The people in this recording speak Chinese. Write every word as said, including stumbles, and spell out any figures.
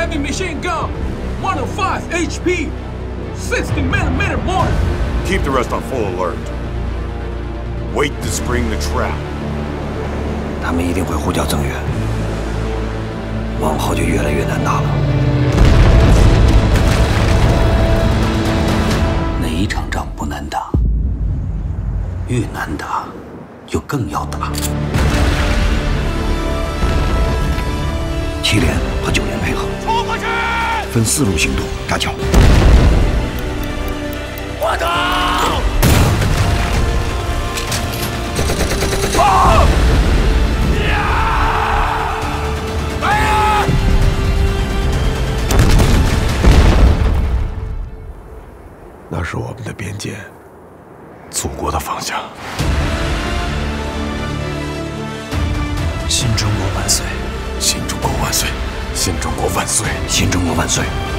Heavy machine gun, one oh five H P, sixty millimeter mortar. Keep the rest on full alert. Wait to spring the trap. 他们一定会呼叫增援，往后就越来越难打了。哪一场仗不难打？越难打，就更要打。七连和九连配合， 冲过去！ 分四路行动，搭桥。 我走！啊！ 那是我们的边界，祖国的方向。 新中国万岁！ 新中国万岁！新中国万岁！ 新中国万岁！